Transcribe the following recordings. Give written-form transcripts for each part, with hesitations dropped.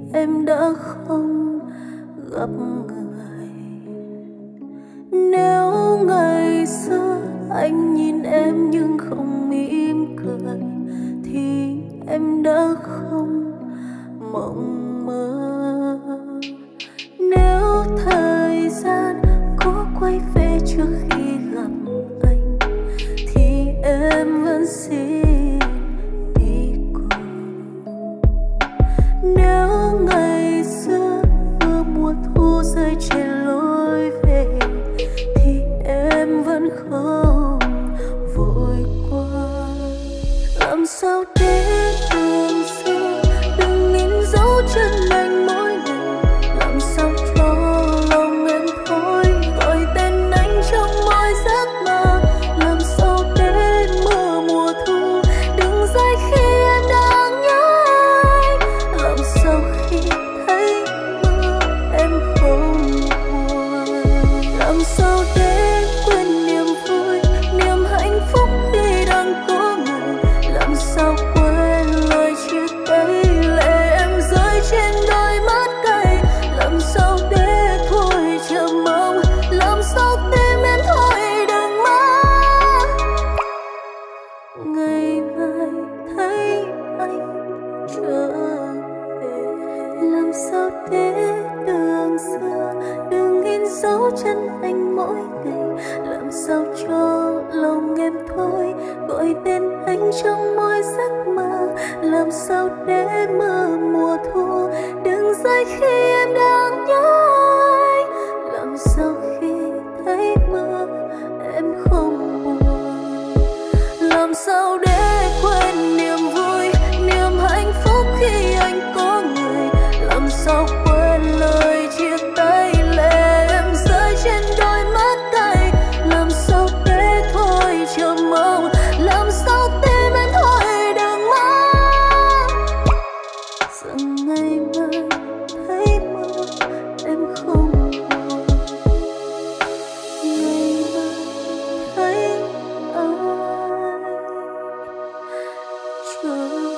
em đã không gặp người. Nếu ngày xưa anh nhìn em nhưng không mỉm cười thì em đã không mộng mơ. Nếu thời gian có quay về trước khi gặp anh thì em vẫn xin đi cùng. Nếu ngày xưa mưa mùa thu rơi trên lối về thì em vẫn không vội qua. Làm sao để đường xưa đừng in dấu chân anh mỗi ngày. Làm sao cho lòng em thôi gọi tên anh trong mỗi giấc mơ. Làm sao để mưa mùa thu đừng rơi khi em đang nhớ anh. Làm sao khi thấy mưa em không buồn. Làm sao để quên niềm vui niềm hạnh phúc khi đang có người. Làm sao quên lời chia tay lệ em rơi trên đôi mắt cay. Làm sao để thôi chờ mong. Làm sao tim em thôi đừng mơ. Ngày mai thấy anh trở về. Làm sao để đường xưa đừng in dấu chân anh mỗi ngày. Làm sao cho lòng em thôi gọi tên anh trong mỗi giấc mơ. Làm sao để mưa mùa thu đừng rơi khi em đang nhớ anh. Làm sao khi thấy mưa em không buồn. Làm sao để quên niềm vui niềm hạnh phúc khi anh có người. Làm sao quên lời chia tay lệ em rơi trên đôi mắt cay. Làm sao để thôi chờ mong. Làm sao tim em thôi đừng mơ. Rằng ngày mai thấy mưa em không buồn. Ngày mai thấy anh trở về.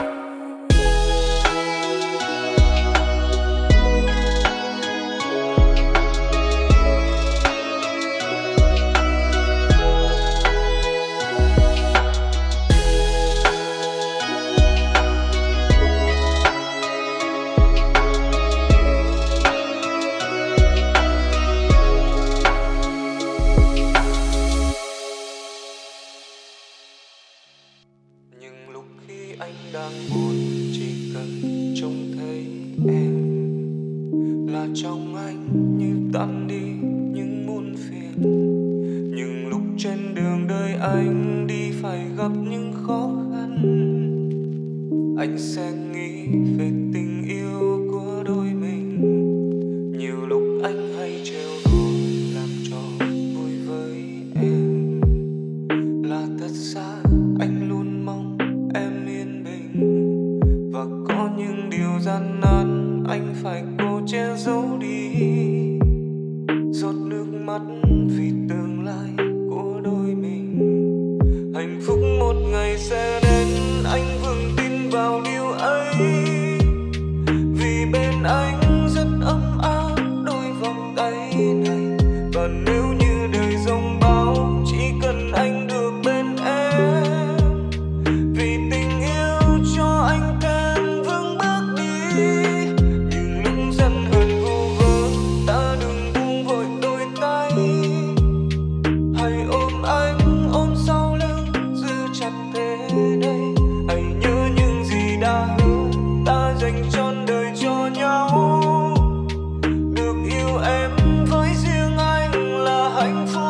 Nhưng lúc khi anh đang buồn chỉ cần trông thấy em là trong anh như tan đi những muôn phiền. Nhưng lúc trên đường đời anh đi phải gặp những khó khăn, anh sẽ nghĩ về tình yêu của đôi mình. Nhiều lúc anh hay trêu đùa làm trò vui với em là thật xa anh luôn mong em yên bình. Và có những điều gian nan anh phải cố che giấu đi. Giọt nước mắt vì tương lai của đôi mình. Hạnh phúc một ngày sẽ đến anh vững tin vào điều ấy. Vì bên anh rất ấm áp đôi vòng tay này. Và nếu như đời giông bão chỉ cần anh được bên em. Vì tình yêu cho anh thêm vững bước đi. Nhưng lúc giận hờn vô vơ ta đừng buông vội đôi tay. Hãy ôm anh ôm sau lưng giữ chặt thế đây. Hãy nhớ những gì đã hứa ta dành trọn đời cho nhau. Được yêu em với riêng anh là hạnh phúc.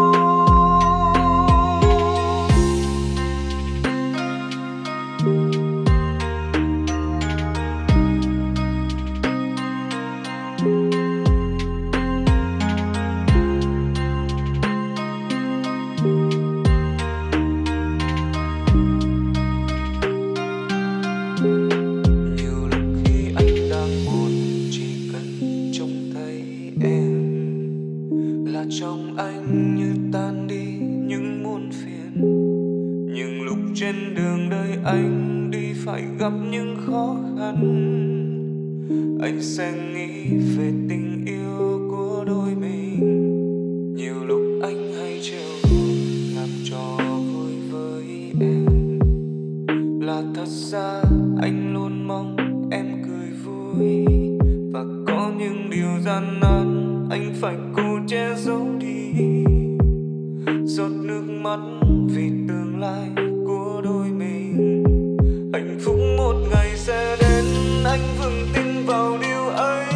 Nhiều lúc khi anh đang buồn chỉ cần trông thấy em là trong anh như tan đi những muôn phiền. Nhưng lúc trên đường đời anh đi phải gặp những khó khăn, anh sẽ nghĩ về tình yêu của đôi mình. Nhiều lúc anh hay trêu đùa làm trò vui với em, là thật ra anh luôn mong em cười vui. Và có những điều gian nan anh phải cố che giấu đi, giọt nước mắt vì tương lai của đôi mình. Hạnh phúc một ngày sẽ đến, anh vững tin vào điều ấy.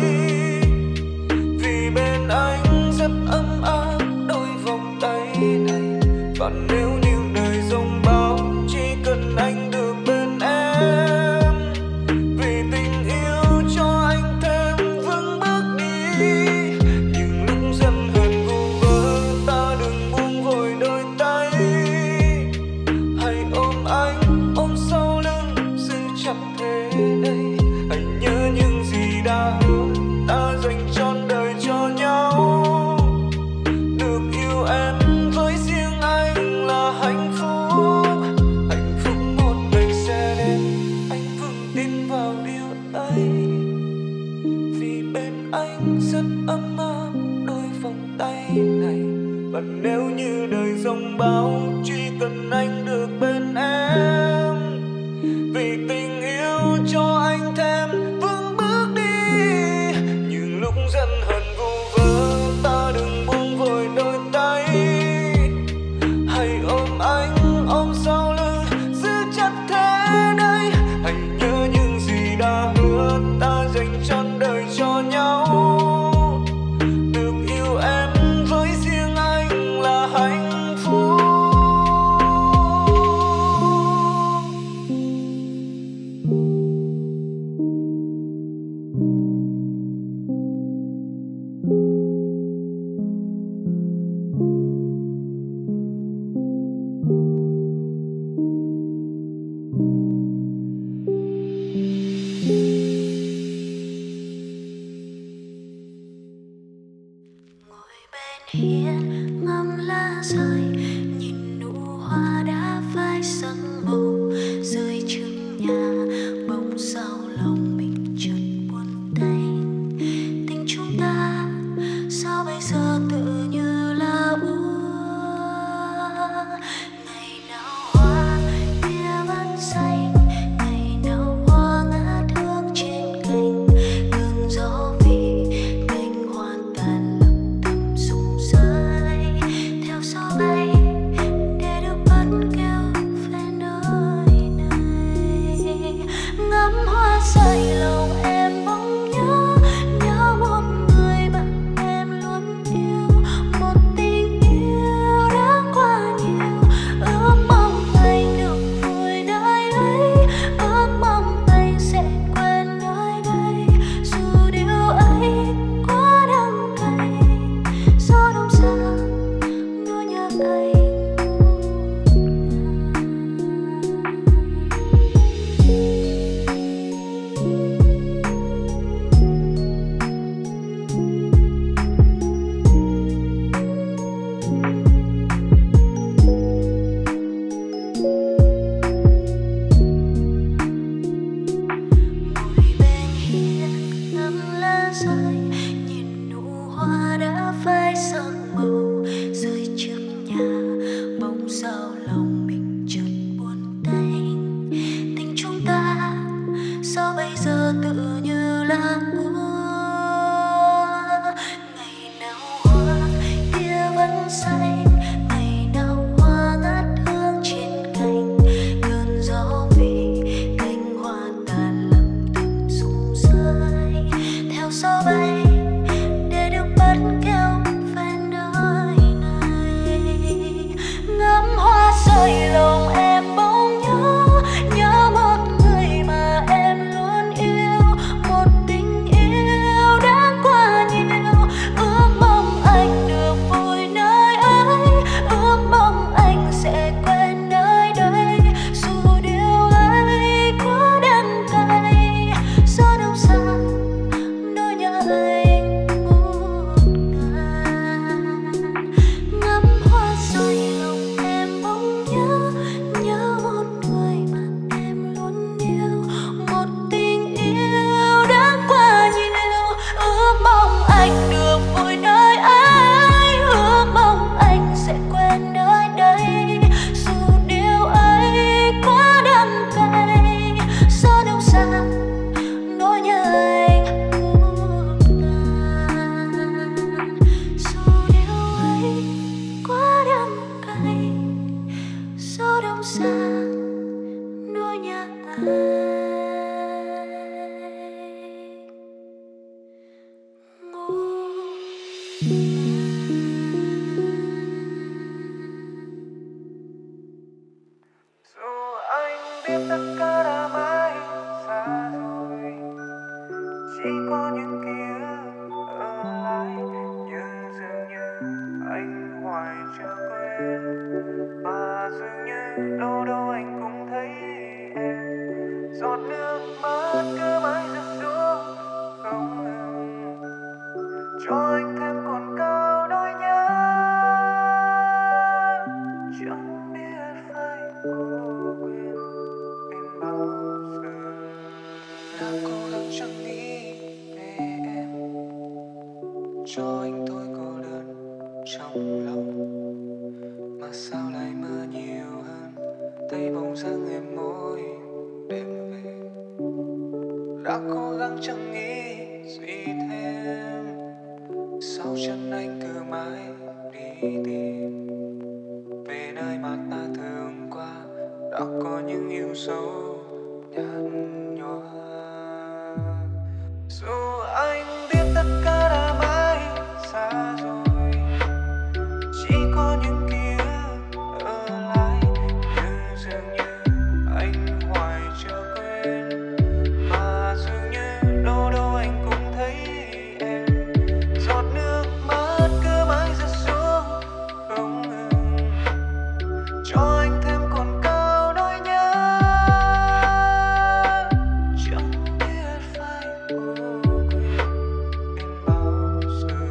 Vì bên anh rất ấm áp đôi vòng tay này. Và nếu như đời giông bão, chỉ cần anh được bên em. Vì tình yêu cho anh thêm vững bước đi. Nhưng lúc dần hờn vu vơ, ta đừng buông vội đôi tay. Hãy ôm anh, ôm sau lưng, giữ chặt thế đây. Hãy nhớ những gì đã hứa, ta dành trọn đời cho nhau. Được yêu em với riêng anh là hạnh phúc. Hạnh phúc một ngày sẽ đến, anh vững tin vào điều ấy. Vì bên anh rất ấm áp đôi vòng tay này. Và nếu như đời giông bão, chỉ cần anh được bên em. Vì tình yêu cho anh thêm vững bước đi. Nhưng lúc giận hờn vu vơ, ta đừng buông vội đôi tay. Hãy ôm anh, ôm sau lưng, giữ chặt thế đây. Hãy nhớ những gì đã hứa, ta dành trọn đời cho nhau. Được yêu em với riêng anh là hạnh phúc. Ngồi bên hiên ngắm lá rơi, nhìn nụ hoa đã phai sương mù rơi trước nhà. Bỗng sao lòng mình chợt buồn tênh. Tình chúng ta sao bây giờ tự như là úa. Ngày nào hoa kia vẫn xanh, ngày nào hoa ngát hương trên cành. Cơn gió vì cành hoa tàn lặng thầm rụng rơi theo gió bay để được bắt kêu về nơi này. Ngắm hoa rơi lòng em bỗng nhớ, nhớ một người bạn em luôn yêu. Một tình yêu đã qua nhiều, ước mong anh được vui nơi ấy. Ước mong anh sẽ quên nơi đây. Dù điều ấy quá đắng cay, gió đông sang nỗi nhớ anh. Ngồi bên hiên ngắm lá rơi, nhìn nụ hoa đã phai sương mù rơi trước nhà. Bỗng sao lòng mình chợt buồn tênh. Tình chúng ta sao bây giờ tự như là úa. Ngày nào hoa kia vẫn xanh, ngày nào hoa ngát hương trên cành. Cơn gió vì cành hoa tàn lặng thầm rụng rơi theo gió bay Dù anh biết tất cả đã mãi xa rồi, chỉ có những ký ức ở lại, nhưng dường như anh hoài chưa quên. Và dường như đâu đâu anh cũng thấy em, giọt nước mắt cứ mãi rơi xuống không ngừng, cho anh thêm cồn cào nỗi nhớ. Chẳng biết phải cố quên đến bao giờ. Đã cố gắng chẳng nghĩ về em, cho anh thôi cô đơn trong lòng, mà sao lại mơ nhiều hơn, thấy bóng dáng em mỗi đêm về. Đã cố gắng chẳng nghĩ gì thêm, sau chân anh cứ mãi đi tìm về nơi mà ta thường qua, đã có những yêu dấu nhạt nhòa. Dù anh biết tất cả đã mãi xa rồi, chỉ có những ký ức ở lại, nhưng dường như anh hoài chưa quên. Và dường như đâu đâu anh cũng thấy em, giọt nước mắt cứ mãi rơi xuống không ngừng, cho anh thêm cồn cào nỗi nhớ. Chẳng biết phải cố quên đến bao giờ.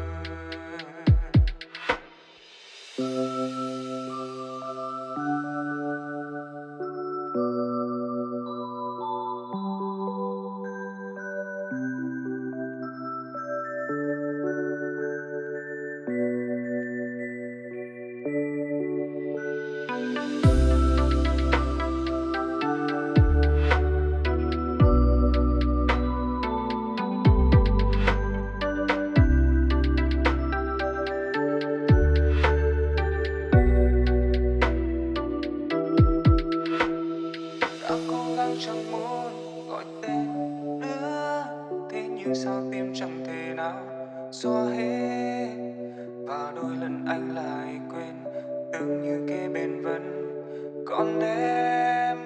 Đã cố gắng chẳng muốn gọi tên nữa, thế nhưng sao tim chẳng thể nào xóa hết. Và đôi lần anh lại quên, tưởng như kế bên vẫn còn em.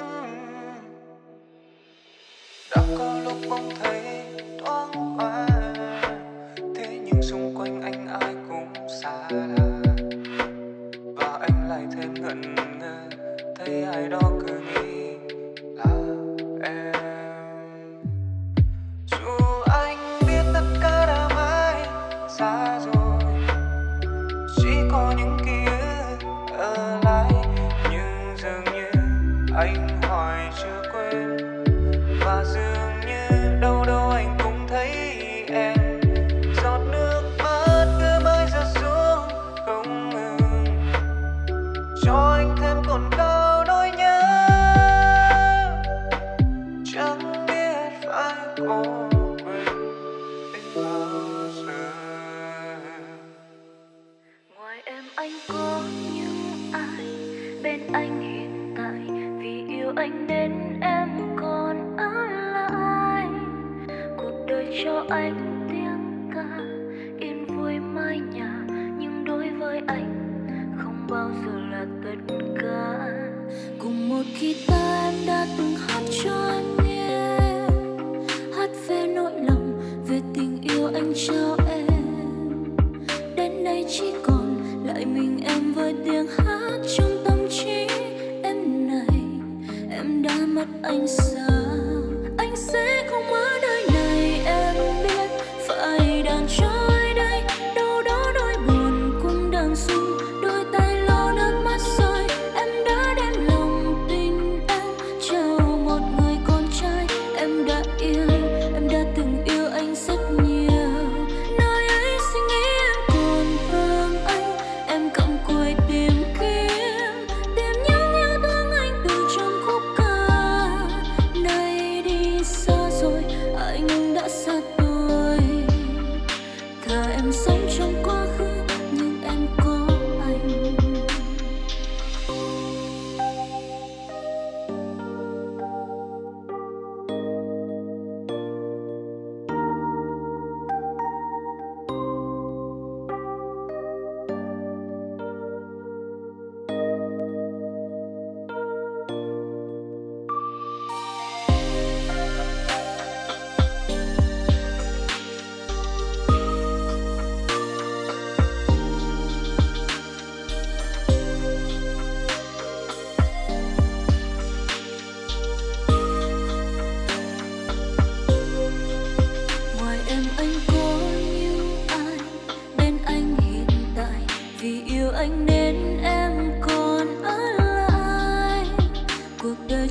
Đã có lúc bỗng thấy thoáng qua, thế nhưng xung quanh anh ai cũng xa lạ, và anh lại thêm ngẩn ngơ, thấy ai đó cứ nghĩ là em. Dù anh biết tất cả đã mãi xa rồi, chỉ có những ký ức ở lại, nhưng dường như anh hoài chưa quên. Và dường như đâu đâu anh cũng thấy em, giọt nước mắt cứ mãi rơi xuống không ngừng, cho anh thêm cồn cào nỗi nhớ. Chẳng biết phải cố quên đến bao giờ. Ngoài em anh có những ai bên anh hiện tại, vì yêu anh nên em còn ở lại. Cuộc đời cho anh tiếng ca yên vui mái nhà, nhưng đối với anh không bao giờ là tất cả. Cùng một guitar em đã từng hát cho anh nghe, hát về nỗi lòng, về tình yêu anh trao em. Đến nay chỉ còn lại mình em với tiếng hát trong tâm trí em này. Em đã mất anh sao, anh sẽ không ở đời này. Em biết phải đàn trôi đây, đâu đó đôi buồn cũng đang ru, đôi tay lau nước mắt rơi. Em đã đem lòng tình em trao một người con trai.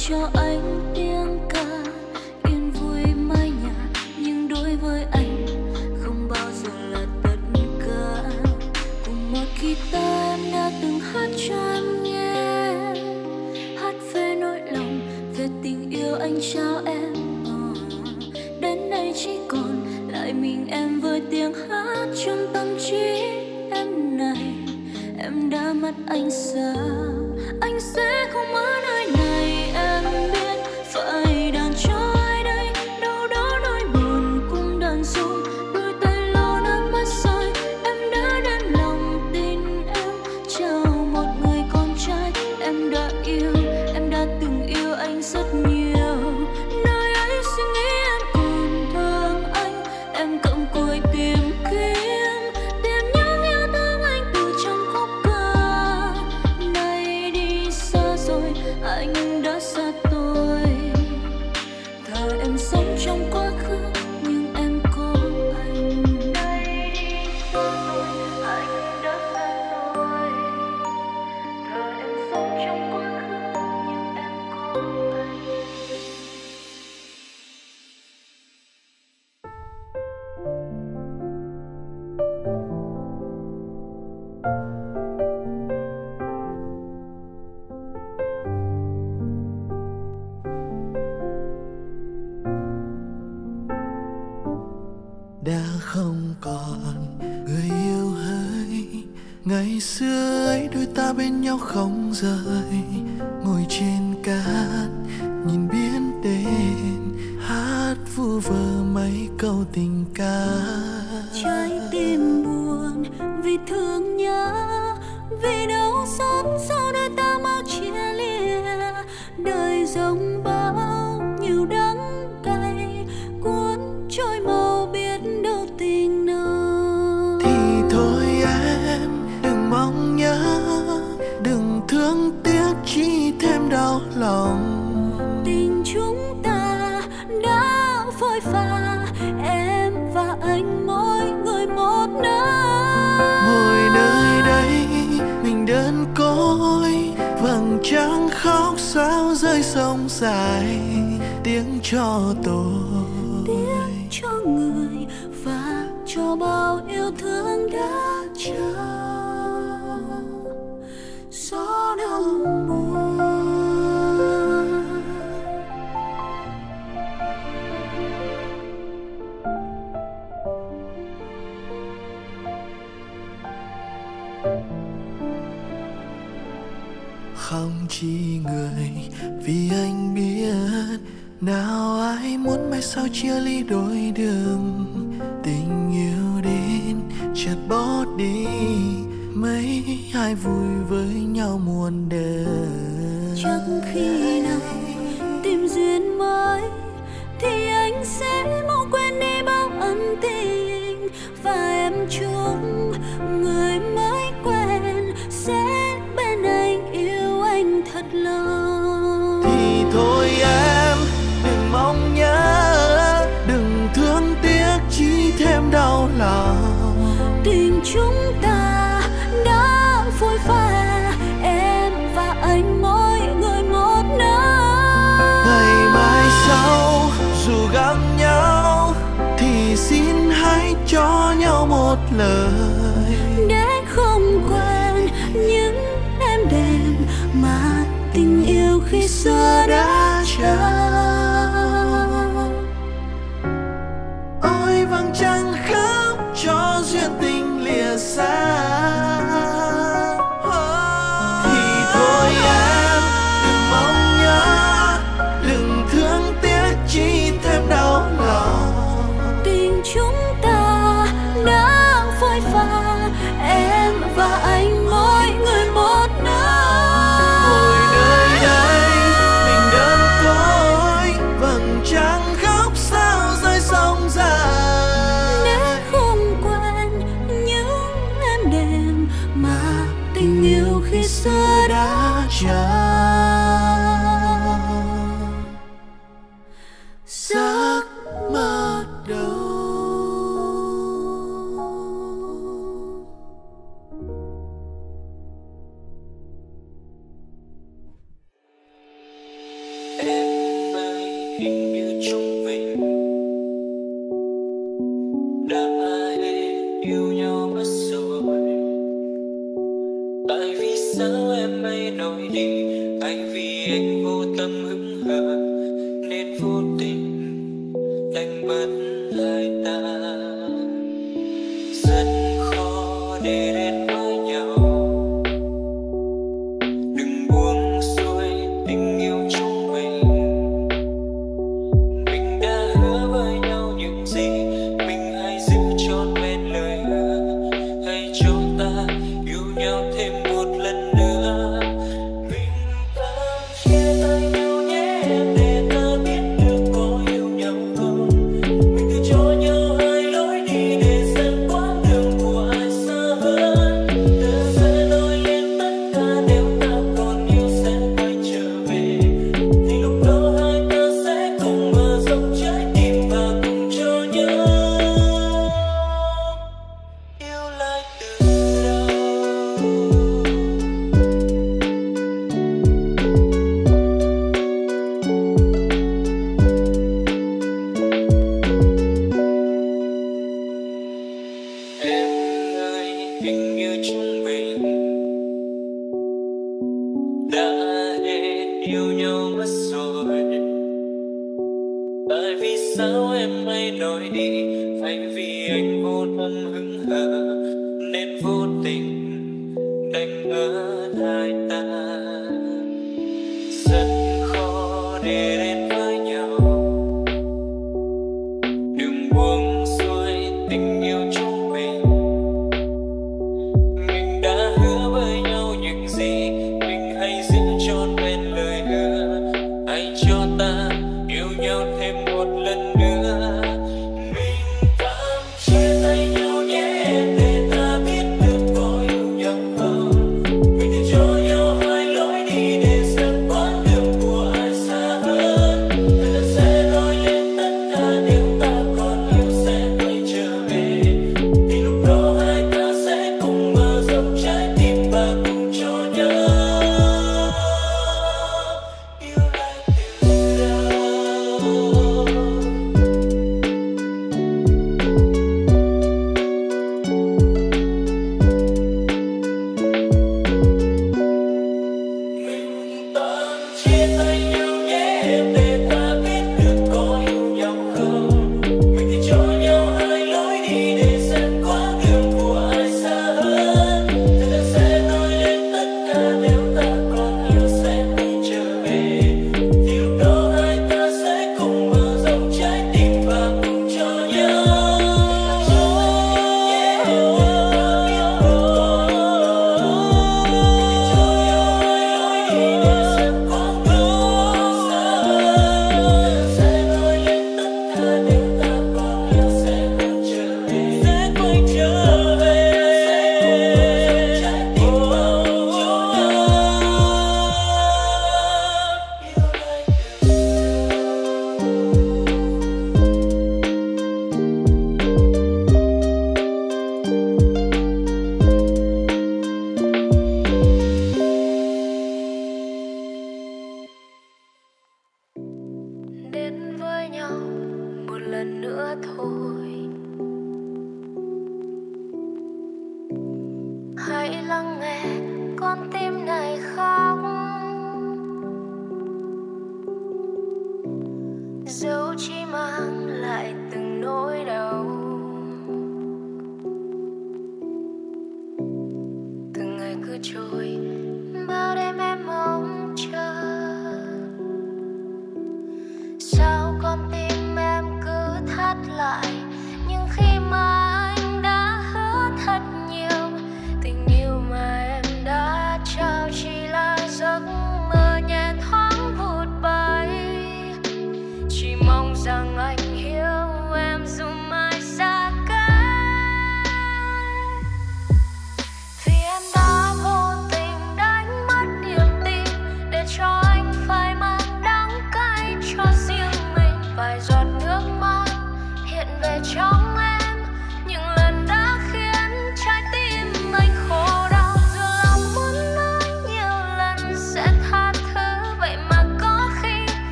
cho anh tiếng ca yên vui mái nhà, nhưng đối với anh không bao giờ là tất cả. Cùng một guitar em đã từng hát cho em nghe, hát về nỗi lòng, về tình yêu anh trao em. Đến nay chỉ còn lại mình em với tiếng hát trong tâm trí em này. Em đã mất anh sao, anh sẽ không ở nơi này. Em biết phải đàn cho ai đây, đâu đó nỗi buồn cũng đàn dung, đôi tay lâu năm mất rơi. Em đã đem lòng tin em trao một người con trai em đã yêu, em đã từng yêu anh rất nhiều. Nơi ấy suy nghĩ em còn thương anh, em cầm cùi tìm kiếm những yêu thương anh từ trong khúc ca. Nay đi xa rồi anh đã xa tôi, thà em sống trong quá khứ nhưng em có anh. Nay đi xa rồi anh đã xa tôi, thà em sống trong quá khứ nhưng em có anh. Đã không còn người yêu hỡi, ngày xưa ấy đôi ta bên nhau không rời. Ngồi trên cát nhìn biển đêm, hát vu vơ mấy câu tình ca. Trái tim buồn vì thương nhớ, vì đau xót sau đời ta mau chia lìa. Đời dòng bão nhiều đắng cay, cuốn trôi màu biết đâu tình nào. Thì thôi em đừng mong nhớ, đừng thương tiếc chỉ thêm đau lòng. Tình chúng ta đã phôi pha, em và anh mỗi người một nơi. Ngồi nơi đây mình đơn côi, vầng trăng khóc sao rơi sông dài. Tiếng cho tôi, Tiếc cho người và cho bao yêu thương đã trao gió đông buồn. không chỉ người, vì anh biết nào ai muốn mai sau chia ly đôi đường. Tình yêu đến chợt bỏ đi, mấy ai vui với nhau muôn đời. Chắc khi nào tìm duyên mới thì anh sẽ mau quên đi bao ân tình, và em chúc người mới quen sẽ bên anh, yêu anh thật lòng. Thì thôi em đừng mong nhớ, đừng thương tiếc chỉ thêm đau lòng. Tình chúng ta đã phôi pha, em và anh mỗi người một nơi. Ngày mai sau dù gặp nhau thì xin hãy cho nhau một lời, để không quên những em đêm mà tình yêu khi xưa đã trao. ôi vầng trăng khóc cho duyên tình lìa xa. Thì thôi em đừng mong nhớ, đừng thương tiếc chỉ thêm đau lòng. Tình chúng ta đã phôi pha, em và anh mỗi người một nơi. Ngồi nơi đây mình đơn côi, vầng trăng khóc sao rơi sông dài. đã hết yêu nhau mất rồi. Tại vì sao em ấy nói đi, hay vì anh vô tâm hững hờ nên vô tình đánh mất hai ta. Rất khó để đến với nhau, đừng buông xuôi tình yêu chúng mình. Mình đã hứa với nhau những gì, mình hãy giữ trọn vẹn lời hứa. Hãy cho ta yêu nhau thêm một lần nữa. Mình tạm chia tay nhau nhé, để ta biết được có yêu nhau không. Mình cứ cho nhau hai lối đi để dẫn quãng đường của ai xa hơn. Ta sẽ nói lên tất cả, nếu ta còn yêu sẽ quay trở về. Thì lúc đó hai ta sẽ cùng mở rộng trái tim và cùng cho nhau yêu lại từ đầu. Em ơi, hình như chúng mình đã hết yêu nhau mất rồi. Tại vì sao em hay nói đi, hay vì anh vô tâm hững hờ nên vô tình đánh mất hai ta. Rất khó để đến với nhau, đừng buông xuôi tình yêu chúng mình. Mình đã hứa với nhau những gì, mình hãy giữ trọn vẹn lời hứa. Hãy cho ta yêu nhau thêm một lần nữa. Mình tạm chia tay nhau nhé, để ta biết được có yêu nhau không. Mình cứ cho nhau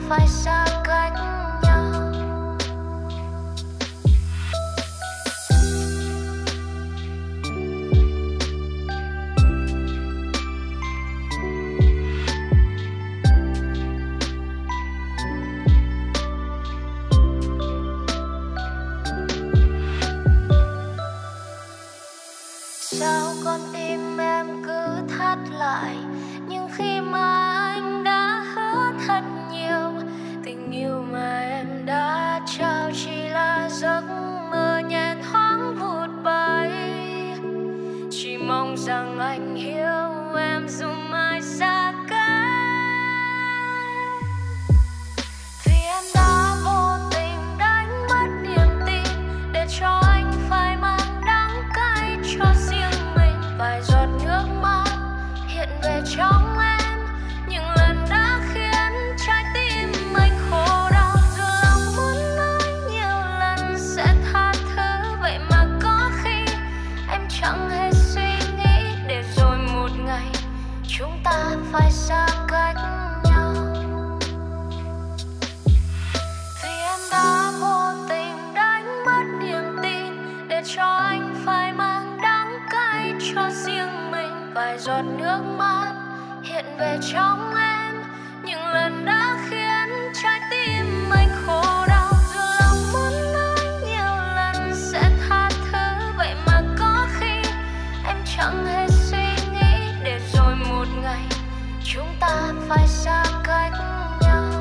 phải xa cách nhau. Sao con tim em cứ thắt lại, nhưng khi mà anh đã hứa thật nhiều, tình yêu mà em đã trao chỉ là giấc mơ nhẹ thoáng vụt bay. Chỉ mong rằng anh hiểu em dù mai xa cách, vì em đã vô tình đánh mất niềm tin để cho anh phải mang đắng cay cho riêng mình. Vài giọt nước mắt hiện về trong em, những lần đã khiến trái tim anh khổ đau. Dù lòng muốn nói nhiều lần sẽ tha thứ, vậy mà có khi em chẳng hề suy nghĩ, để rồi một ngày chúng ta phải xa cách nhau. Vì em đã vô tình đánh mất niềm tin để cho anh phải mang đắng cay cho riêng mình. Vài giọt nước mắt hiện về trong em, những lần đã khiến trái tim anh khổ đau. Dù lòng muốn nói nhiều lần sẽ tha thứ, vậy mà có khi em chẳng hề suy nghĩ, để rồi một ngày chúng ta phải xa cách nhau.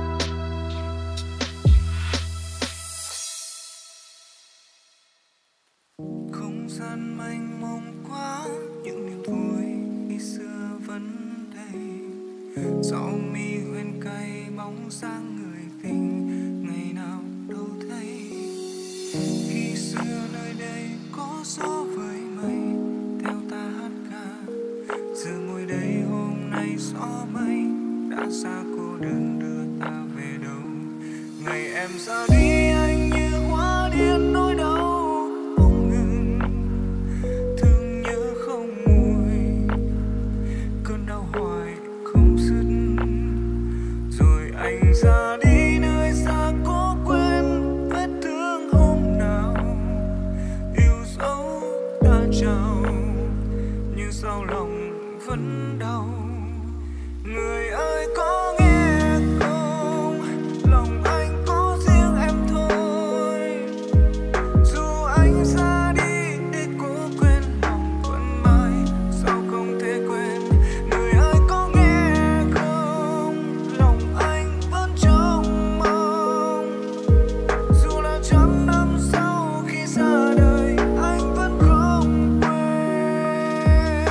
Không gian mênh mông quá, những niềm vui khi xưa vẫn đây. Gió mi huyền cay bóng dáng người tình, ngày nào đâu thấy. Khi xưa nơi đây có gió với mây theo ta hát ca, giờ ngồi đây hôm nay gió mây đã xa cô đơn đưa ta về đâu. Ngày em ra đi anh như hoa điên nỗi đau không ngừng, thương nhớ không nguôi, cơn đau hoài không dứt. Rồi anh ra đi nơi xa có quên vết thương hôm nào yêu dấu ta chào, như sao lòng vẫn đau. Người ơi có nghe không, lòng anh có riêng em thôi. Dù anh ra đi để cố quên, lòng vẫn mãi sao không thể quên. Người ơi có nghe không, lòng anh vẫn trông mong. Dù là trăm năm sau khi ra đời, anh vẫn không quên.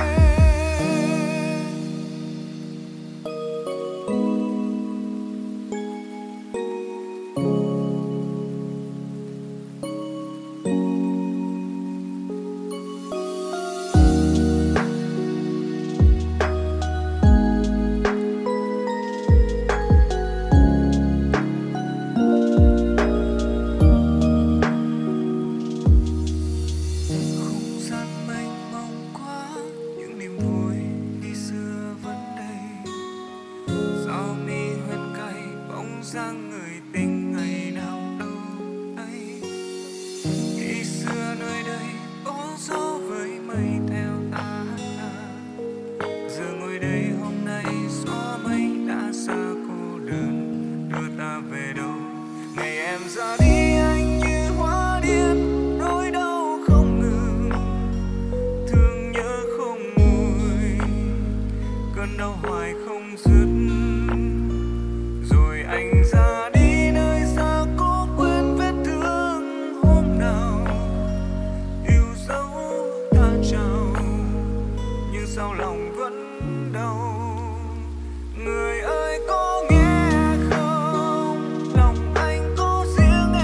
Không gian mênh mông quá, những niềm vui khi xưa vẫn đây. Gió mi huyền cay bóng dáng người tình, ngày nào đâu đây. Khi xưa nơi đây có gió với mây theo ta hát ca, giờ ngồi đây hôm nay gió mây đã xa cô đơn đưa ta về đâu. Ngày em ra đi anh như hoa điên nỗi đau không ngừng, thương nhớ không nguôi, cơn đau hoài không dứt. Rồi anh ra đi nơi xa có quên vết thương hôm nào yêu dấu ta chào, nhưng sao lòng vẫn đau. Người ơi có nghe không, lòng anh có riêng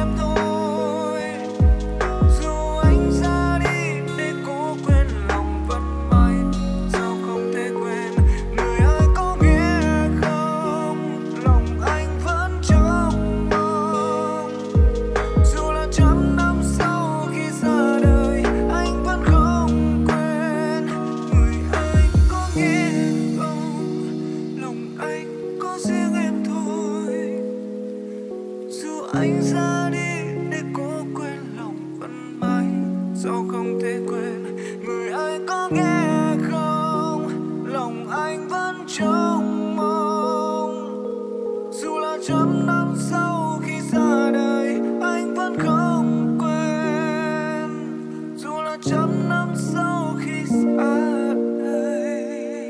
anh ra đi để cố quên lòng vẫn mãi sao không thể quên người ơi có nghe không lòng anh vẫn trông mong dù là trăm năm sau khi ra đời anh vẫn không quên dù là trăm năm sau khi ra đời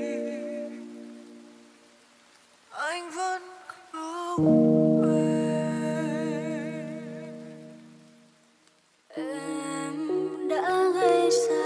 anh vẫn không quên. Em đã gây ra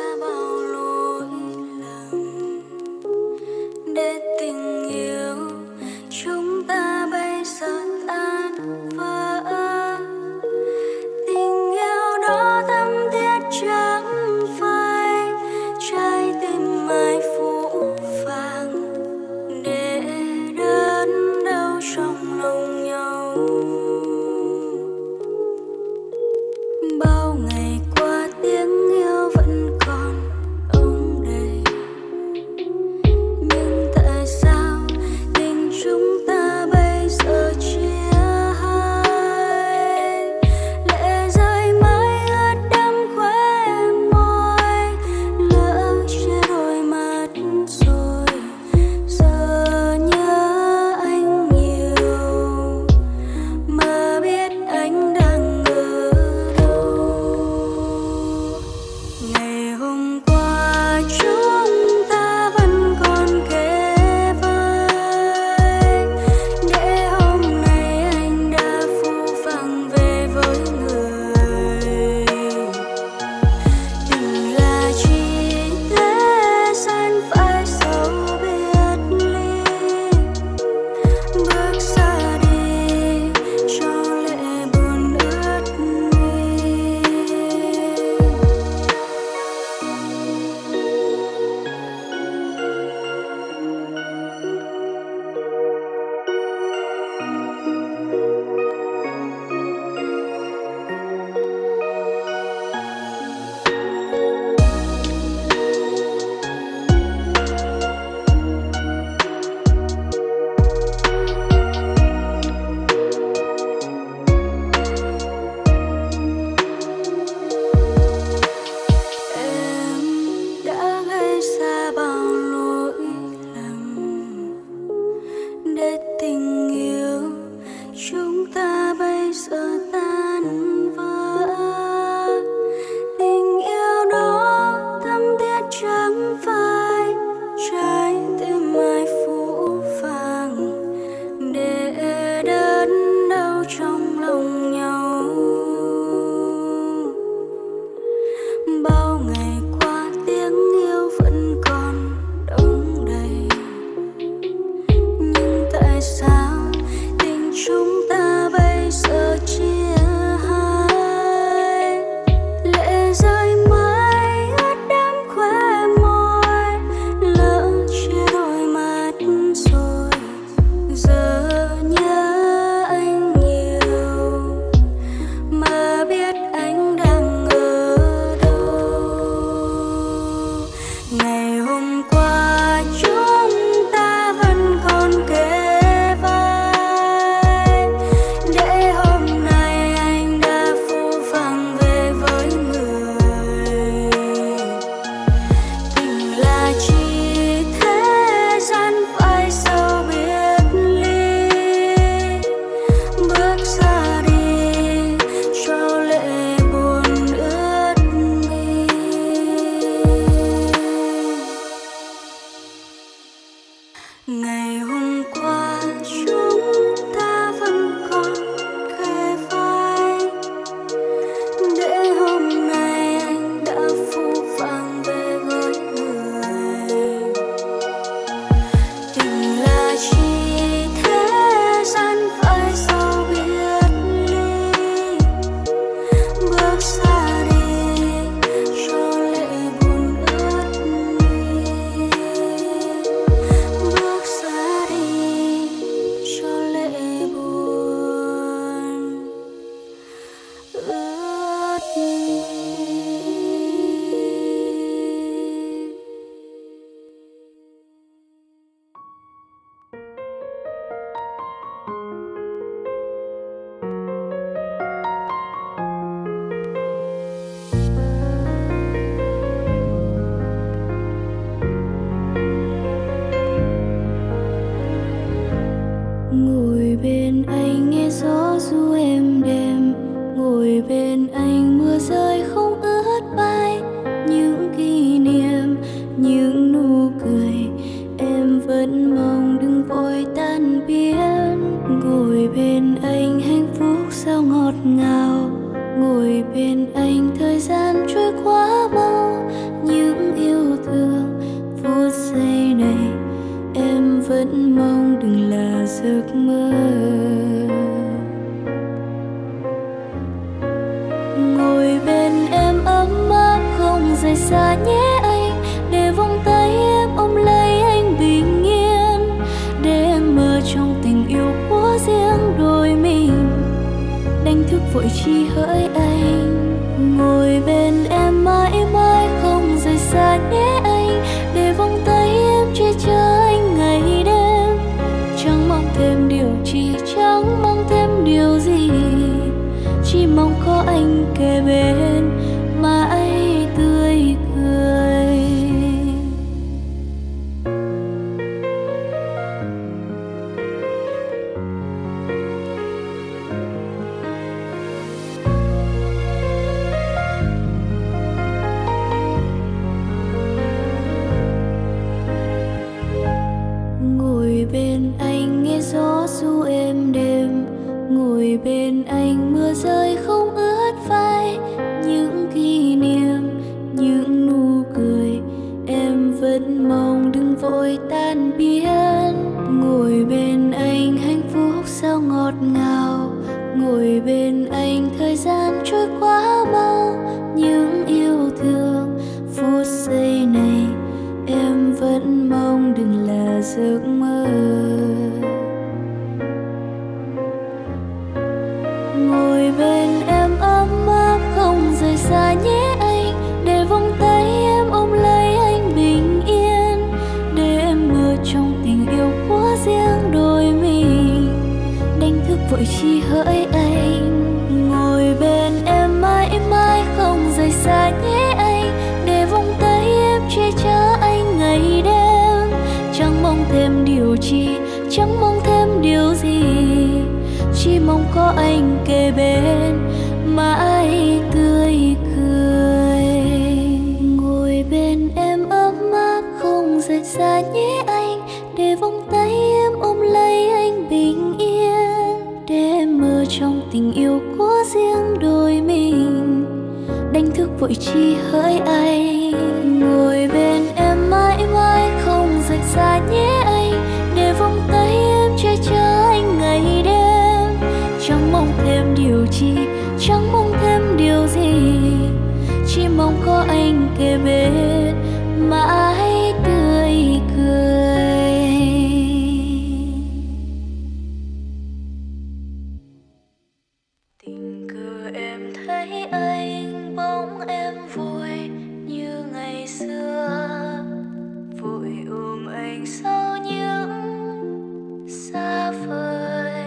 ngồi bên anh thời gian trôi quá mau, những yêu thương phút giây này em vẫn mong đừng là giấc mơ. Ngồi bên em ấm áp không rời xa nhé anh, để vòng tay em ôm lấy anh bình yên, để em mơ trong tình yêu của riêng đôi mình, đánh thức vội chi hỡi anh. Ngồi bên em mãi mãi không rời xa nhé anh, để vòng tay em che chở anh ngày đêm, chẳng mong thêm điều chi, chẳng mong thêm điều gì, chỉ mong có anh kề bên mãi tươi cười. Ngồi bên anh nghe gió ru êm đềm, ngồi bên anh mưa rơi không ướt vai, những kỷ niệm, những nụ cười em vẫn mong đừng vội tan biến. Ngồi bên anh hạnh phúc sao ngọt ngào, ngồi bên anh thời gian trôi quá mau, những yêu thương phút giây này em vẫn mong đừng là giấc mơ. Ngồi bên em ấm áp không rời xa nhé anh, để vòng tay em ôm lấy anh bình yên, để em mơ trong tình yêu của riêng đôi mình, đánh thức vội chi hỡi anh. Ngồi bên em mãi mãi không rời xa nhé anh, để vòng tay em che chở anh ngày đêm, chẳng mong thêm điều chi, chẳng mong thêm điều gì, chỉ mong có anh kề bên mãi tươi cười. Ngồi bên em ấm áp không rời xa nhé anh, để vòng tay em ôm lấy anh bình yên, để em mơ trong tình yêu của riêng đôi mình, đánh thức vội chi hỡi anh. Ngồi bên em mãi mãi không rời xa nhé anh, để vòng tay em che chở anh ngày đêm, chẳng mong thêm điều chi, chẳng mong thêm điều gì, chỉ mong có anh kề bên mãi tươi cười. Tình cờ em thấy anh, bóng em vội như ngày xưa, vội ôm anh sau những xa vời.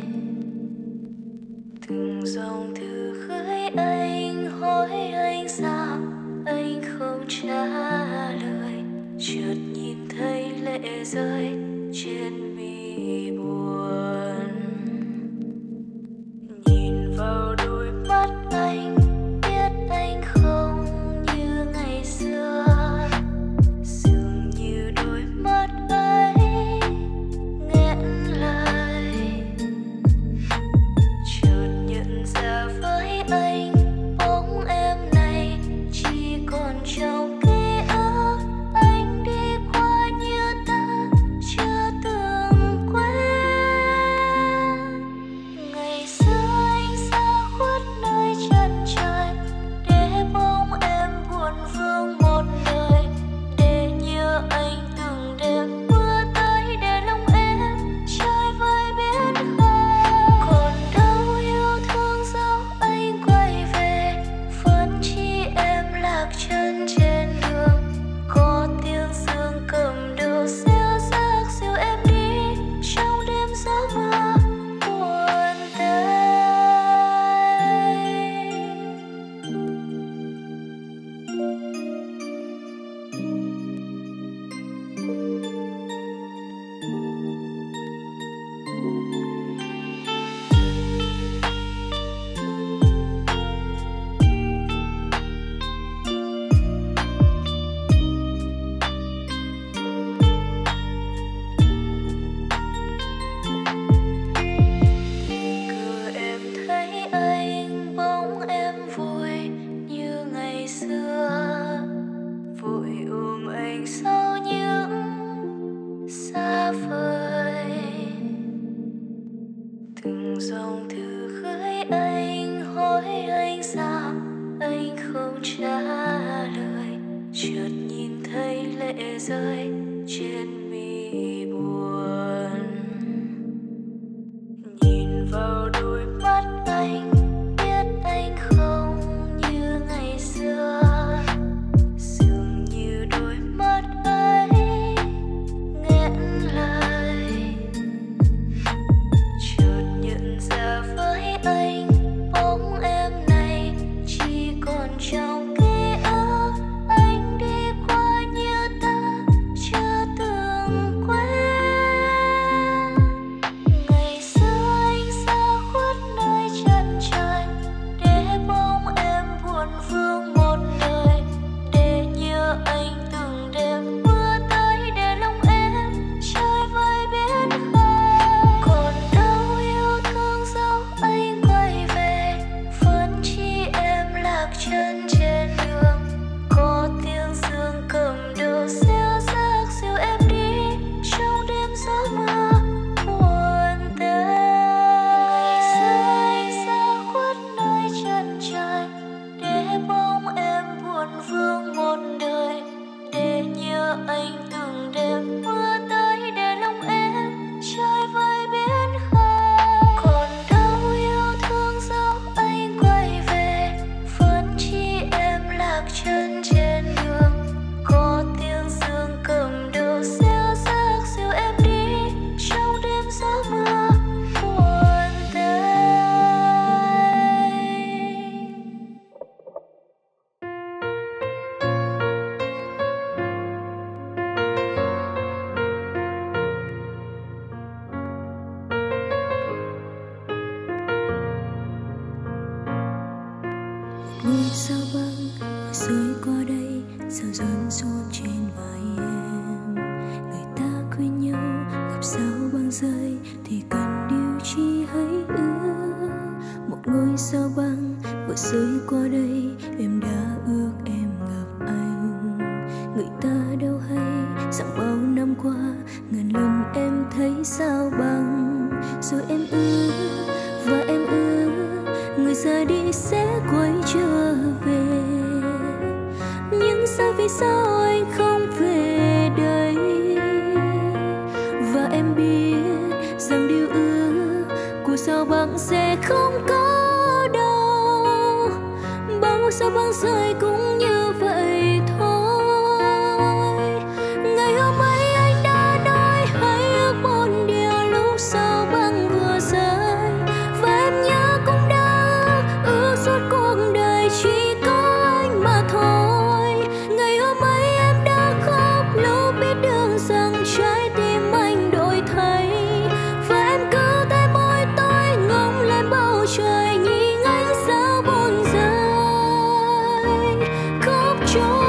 Từng dòng thư gửi anh hỏi anh sao anh không trả lời, chợt nhìn thấy lệ rơi trên mi buồn. Nhìn vào đôi mắt anh biết anh không như ngày xưa, dường như đôi mắt ấy nghẹn lời. Chợt nhận ra với anh bóng em này chỉ còn trong ký ức, anh đi qua như ta chưa từng dòng thư gửi anh hỏi anh sao anh không trả lời, chợt nhìn thấy lệ rơi trên mi buồn. Nhìn vào đôi mắt anh biết anh không như ngày xưa, dường như đôi mắt ấy nghẹn lời. Chợt nhận ra với anh bóng em này chỉ còn trong ký ức, anh đi qua như ta chưa từng quen. Ngày xưa anh xa khuất nơi chân trời để bóng em buồn vương một đời, để nhớ anh từng đêm mưa tới để lòng em chơi với biển khơi. Còn đâu yêu thương dấu anh quay về, vẫn chỉ em lạc chân trên đường. Có tiếng dương cầm đầu xéo xác dìu em đi trong đêm gió mưa buồn tênh. Ngày xưa anh xa khuất nơi chân trời để bóng em buồn vương một đời, để nhớ anh từng đêm mưa tới để lòng em chơi với biển khơi. Còn đâu yêu thương dấu anh quay về, vẫn chỉ em lạc chân trên đường. Có tiếng dương cầm đầu xéo xác dìu em đi trong đêm gió mưa buồn tênh. Ngôi sao băng vừa rơi qua đây, sao rơi xuống trên vai em. Người ta khuyên nhau gặp sao băng rơi thì cần điều chi hãy ước. Một ngôi sao băng vừa rơi qua đây, em đã ước em gặp anh. Người ta đâu hay rằng bao năm qua ngàn lần em thấy sao băng, rồi em ước và em ước người ra đi sẽ quay trở về. Nhưng sao vì sao anh không về đây? Và em biết rằng điều ước của sao băng sẽ không có đâu. Bao sao băng rơi cũng như vậy thôi. Ngày hôm ấy anh đã nói hãy ước một điều lúc sao băng vừa rơi, và em nhớ cũng đã ước suốt cuộc đời chỉ có anh mà thôi. Ngày hôm ấy em đã khóc lúc biết được rằng trái tim anh đổi thay, và em cứ tay môi tôi ngóng lên bầu trời nhìn ánh sao buồn rơi khóc trôi.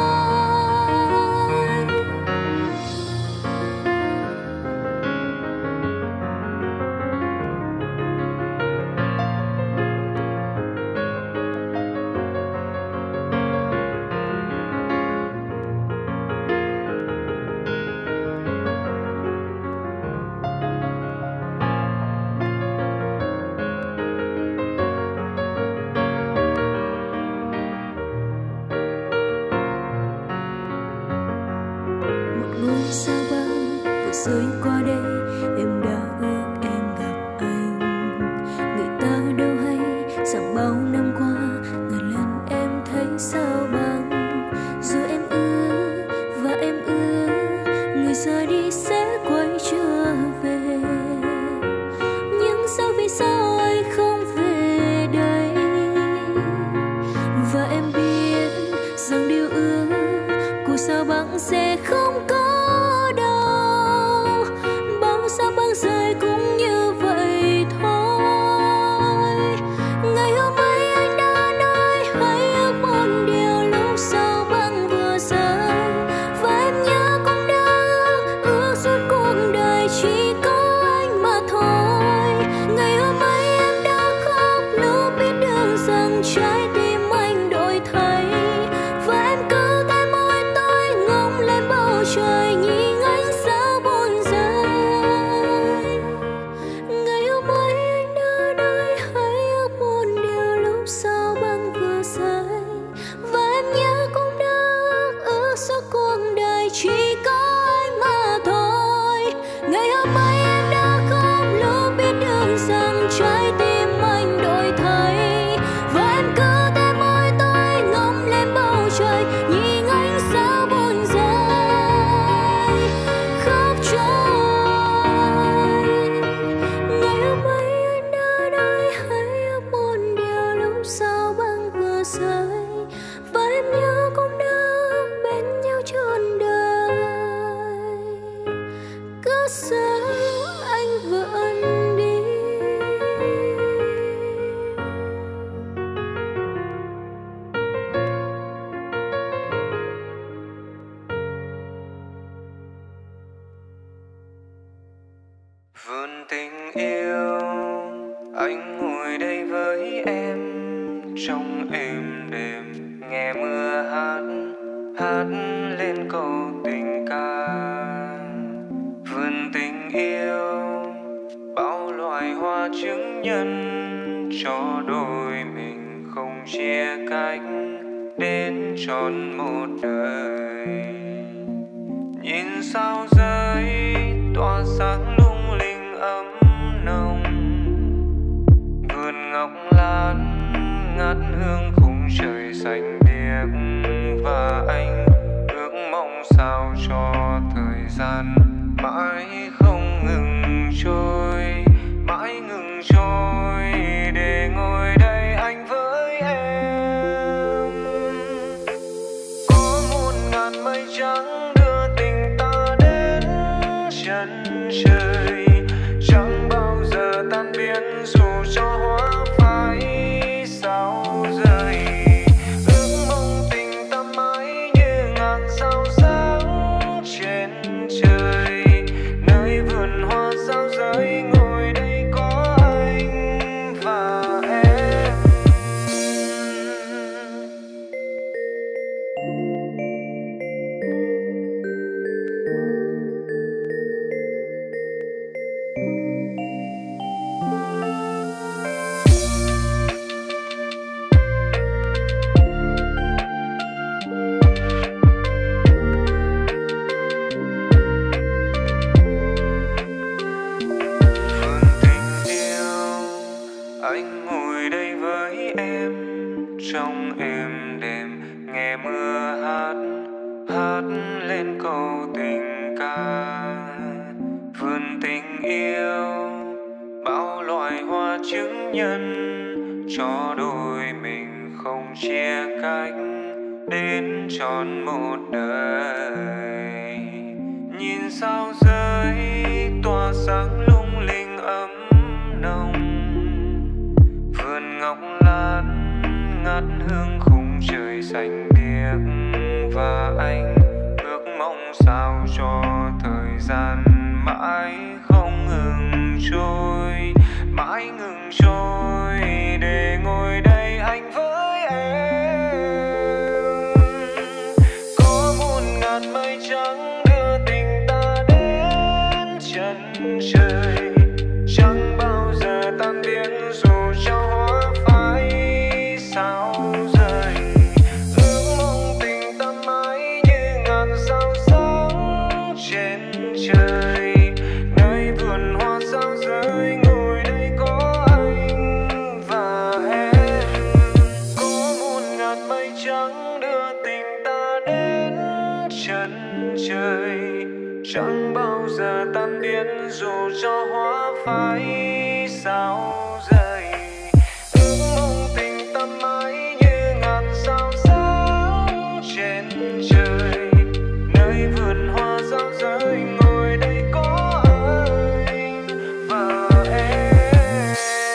Một ngôi sao băng vừa rơi qua đây, em đã ước em gặp anh. Người ta đâu hay rằng bao năm qua ngàn lần em thấy sao băng, rồi em ước và em ước người ra đi sẽ quay trở về. Nhưng sao vì sao anh không về đây? Và em biết rằng điều ước của sao băng sẽ không có đâu. Bao sao băng rơi cũng như vậy thôi. Ngày hôm ấy anh đã nói hãy ước một điều lúc sao băng vừa rơi, và em nhớ cũng đã ước suốt cuộc đời chỉ có anh mà thôi. Ngày hôm ấy em đã khóc lúc biết được rằng trái tim anh đổi thay, và em cứ tay môi tôi ngóng lên bầu trời nhìn ánh sao buồn rơi. Ngày hôm ấy anh đã Anh ngồi đây với em trong êm đềm, nghe mưa hát hát lên câu tình ca. Vườn tình yêu bao loài hoa chứng nhân cho đôi mình không chia cách đến trọn một đời. Nhìn sao rơi tỏa sáng lung linh ấm nồng, vườn ngọc lan ngát hương khung trời xanh biếc. Và anh ước mong sao cho thời gian mãi không ngừng trôi, mãi ngừng trôi, để ngồi đây anh với em. Có muôn ngàn mây trắng đưa tình ta đến chân trời, chẳng bao giờ tan biến dù cho hoa phai sao rơi. Ước mong tình ta mãi như ngàn sao sáng trên trời, nơi vườn hoa sao rơi ngồi đây có anh và em. Anh ngồi đây với em trong êm đềm, nghe mưa hát hát lên câu tình ca. Vườn tình yêu bao loài hoa chứng nhân cho đôi mình không chia cách đến trọn một đời. Nhìn sao rơi tỏa sáng lung linh ấm nồng, vườn ngọc lan ngát hương khung trời xanh biếc. Và anh ước mong sao cho thời gian mãi không ngừng trôi, mãi ngừng trôi, để ngồi đây anh với em. Có muôn ngàn mây trắng đưa tình ta đến chân trời, chẳng bao giờ tan biến dù cho hoa phai sao rơi. Ước mong tình ta mãi như ngàn sao sáng trên trời, nơi vườn hoa sao rơi ngồi đây có anh và em. Có muôn ngàn mây trắng đưa tình ta đến chân trời, chẳng bao giờ tan biến dù cho hoa phai sao rơi. Ước mong tình ta mãi như ngàn sao sáng trên trời, nơi vườn hoa sao rơi ngồi đây có anh và em.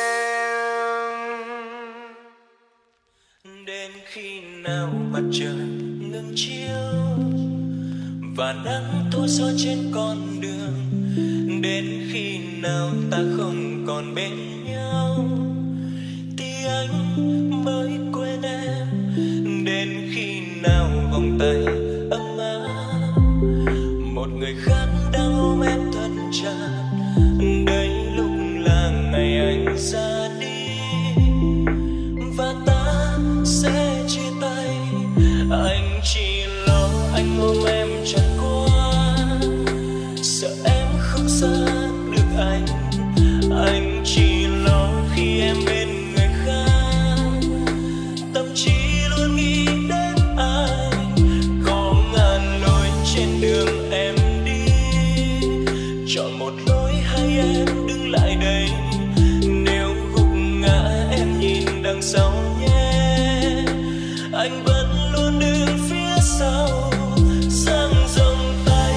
Đến khi nào mặt trời ngừng chiếu và nắng thổi gió trên con đường, đến khi nào ta không còn bên nhau thì anh mới quên em. Đến khi nào vòng tay ấm áp một người khác đang ôm em thật chặt, đây lúc là ngày anh ra đi và ta sẽ chia tay. Anh chỉ lo anh ôm em chặt quá, sợ em không xa được anh. Anh chỉ lo khi em bên người khác, tâm trí luôn nghĩ đến anh. Có ngàn lối trên đường em đi, chọn một lối hay em đứng lại đây. Nếu gục ngã em nhìn đằng sau nhé, anh vẫn luôn đứng phía sau dang rộng tay.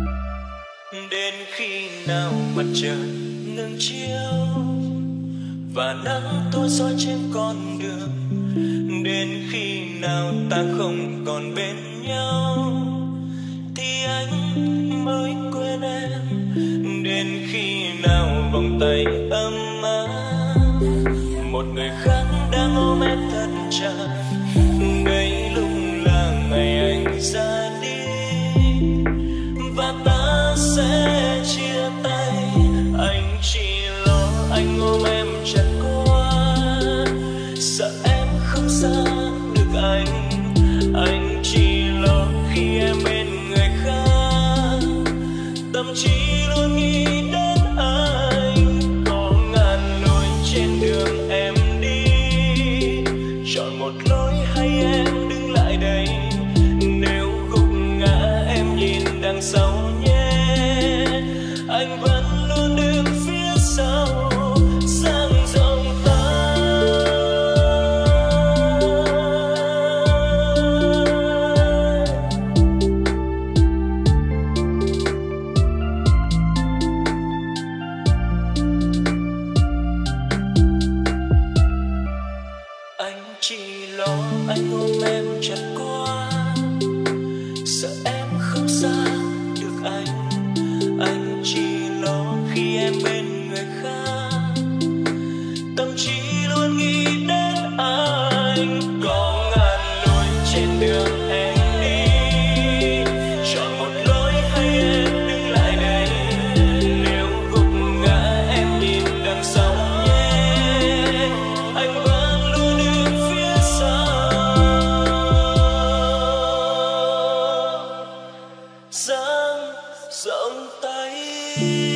Đến khi nào mặt trời ngừng chiếu và nắng tôi soi trên con đường. Đến khi nào ta không còn bên nhau thì anh mới quên em. Đến khi nào vòng tay ấm áp một người khác đang ôm em thật chặt, đây lúc là ngày anh ra đi và ta sẽ chia tay. Anh chỉ lo anh ôm em chặt quá, sợ em không xa được anh. Anh chỉ lo khi em bên người khác, tâm trí luôn nghĩ đến anh. Có ngàn lối trên đường em đi, chọn một lối hay em đứng lại đây. Nếu gục ngã em nhìn đằng sau nhé, anh vẫn luôn đứng phía sau dang rộng tay. Anh chỉ lo anh ôm em chặt quá, sợ em không xa được anh. Anh chỉ lo khi em bên người khác, tâm trí luôn nghĩ đến anh. Có ngàn lối trên đường em đi, chọn một lối hay em đứng lại đây. Nếu gục ngã em nhìn đằng sau nhé, anh vẫn luôn đứng phía sau dang rộng tay.